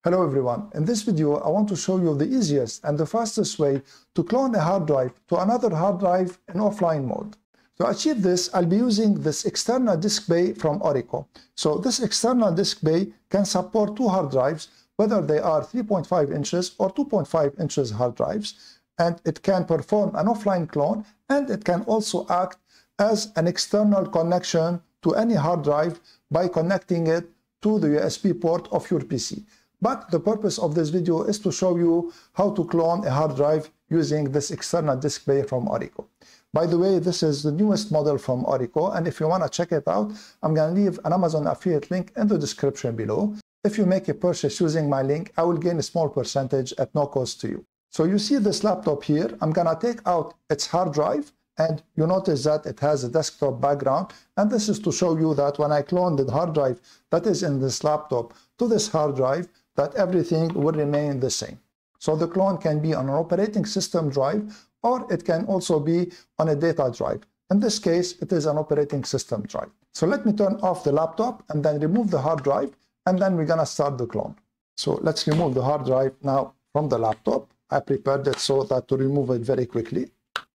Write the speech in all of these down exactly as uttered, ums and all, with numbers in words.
Hello everyone, in this video I want to show you the easiest and the fastest way to clone a hard drive to another hard drive in offline mode. To achieve this, I'll be using this external disk bay from Orico. So this external disk bay can support two hard drives, whether they are three point five inches or two point five inches hard drives, and it can perform an offline clone, and it can also act as an external connection to any hard drive by connecting it to the U S B port of your P C. But the purpose of this video is to show you how to clone a hard drive using this external disk bay from Orico. By the way, this is the newest model from Orico, and if you want to check it out, I'm going to leave an Amazon affiliate link in the description below. If you make a purchase using my link, I will gain a small percentage at no cost to you. So you see this laptop here. I'm going to take out its hard drive, and you notice that it has a desktop background, and this is to show you that when I clone the hard drive that is in this laptop to this hard drive, that everything will remain the same. So the clone can be on an operating system drive, or it can also be on a data drive. In this case, it is an operating system drive. So let me turn off the laptop and then remove the hard drive, and then we're gonna start the clone. So let's remove the hard drive now from the laptop. I prepared it so that to remove it very quickly.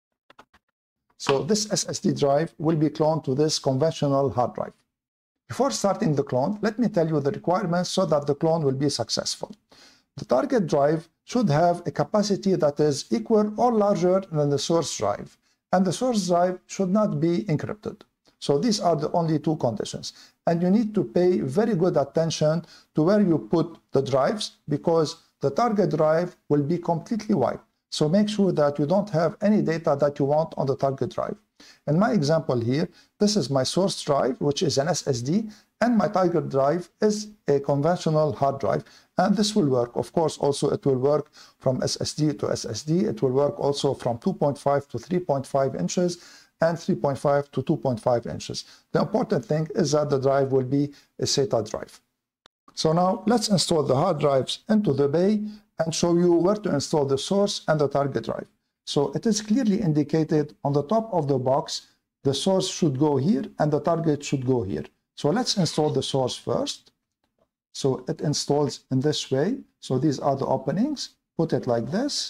So this S S D drive will be cloned to this conventional hard drive. Before starting the clone, let me tell you the requirements so that the clone will be successful. The target drive should have a capacity that is equal or larger than the source drive, and the source drive should not be encrypted. So these are the only two conditions, and you need to pay very good attention to where you put the drives, because the target drive will be completely wiped. So make sure that you don't have any data that you want on the target drive. In my example here, this is my source drive, which is an S S D, and my target drive is a conventional hard drive, and this will work. Of course, also it will work from S S D to S S D. It will work also from two point five to three point five inches and three point five to two point five inches. The important thing is that the drive will be a SATA drive. So now let's install the hard drives into the bay and show you where to install the source and the target drive. So it is clearly indicated on the top of the box, the source should go here and the target should go here. So let's install the source first. So it installs in this way. So these are the openings. Put it like this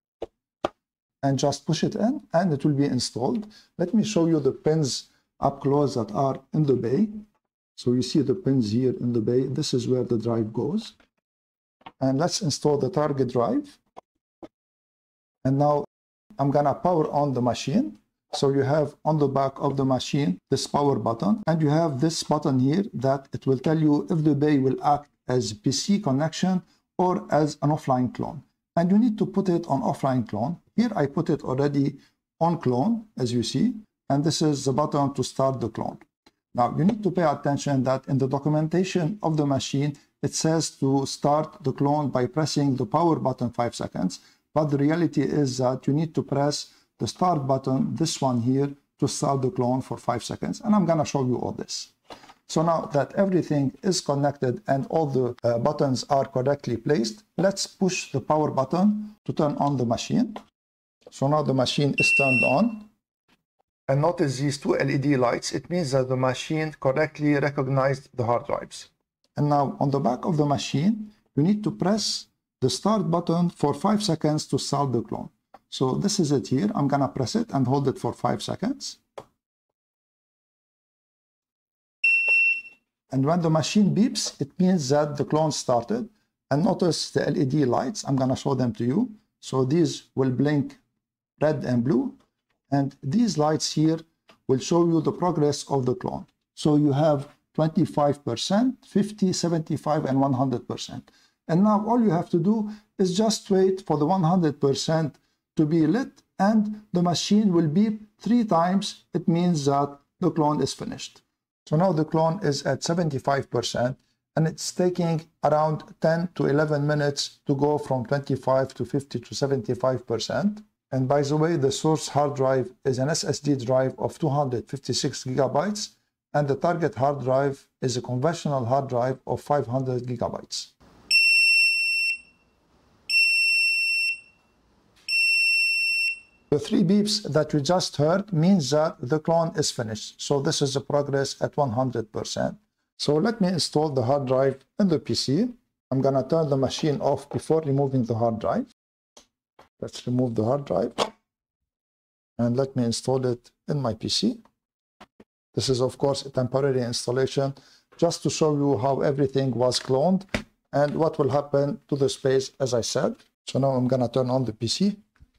and just push it in and it will be installed. Let me show you the pins up close that are in the bay. So you see the pins here in the bay. This is where the drive goes. And let's install the target drive. And now I'm gonna power on the machine. So you have on the back of the machine this power button, and you have this button here that it will tell you if the bay will act as a P C connection or as an offline clone. And you need to put it on offline clone. Here I put it already on clone, as you see, and this is the button to start the clone. Now you need to pay attention that in the documentation of the machine, it says to start the clone by pressing the power button five seconds. But the reality is that you need to press the start button, this one here, to start the clone for five seconds. And I'm gonna show you all this. So now that everything is connected and all the uh, buttons are correctly placed, let's push the power button to turn on the machine. So now the machine is turned on. And notice these two L E D lights. It means that the machine correctly recognized the hard drives. And now on the back of the machine, you need to press the start button for five seconds to start the clone. So this is it here. I'm gonna press it and hold it for five seconds. And when the machine beeps, it means that the clone started. And notice the L E D lights. I'm gonna show them to you. So these will blink red and blue. And these lights here will show you the progress of the clone. So you have twenty-five percent, fifty, seventy-five, and one hundred percent. And now all you have to do is just wait for the one hundred percent to be lit, and the machine will beep three times. It means that the clone is finished. So now the clone is at seventy-five percent, and it's taking around ten to eleven minutes to go from twenty-five to fifty to seventy-five percent. And by the way, the source hard drive is an S S D drive of two hundred fifty-six gigabytes, and the target hard drive is a conventional hard drive of five hundred gigabytes. The three beeps that we just heard means that the clone is finished. So this is the progress at one hundred percent. So let me install the hard drive in the P C. I'm going to turn the machine off before removing the hard drive. Let's remove the hard drive. And let me install it in my P C. This is, of course, a temporary installation just to show you how everything was cloned and what will happen to the space, as I said. So now I'm going to turn on the P C.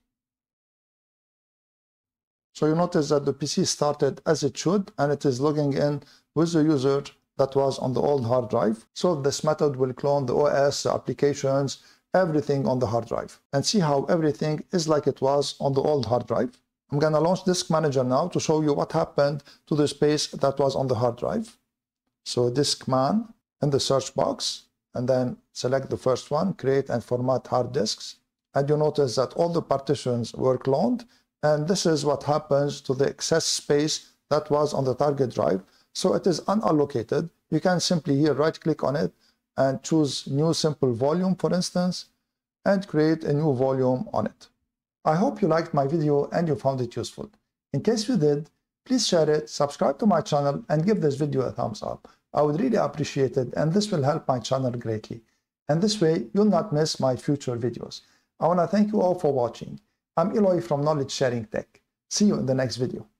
So you notice that the P C started as it should, and it is logging in with the user that was on the old hard drive. So this method will clone the O S, the applications, everything on the hard drive, and see how everything is like it was on the old hard drive. I'm going to launch Disk Manager now to show you what happened to the space that was on the hard drive. So Diskman in the search box, and then select the first one, create and format hard disks. And you notice that all the partitions were cloned, and this is what happens to the excess space that was on the target drive. So it is unallocated. You can simply here right click on it and choose new simple volume, for instance, and create a new volume on it. I hope you liked my video and you found it useful. In case you did, please share it, subscribe to my channel, and give this video a thumbs up. I would really appreciate it, and this will help my channel greatly. And this way, you'll not miss my future videos. I want to thank you all for watching. I'm Eloy from Knowledge Sharing Tech. See you in the next video.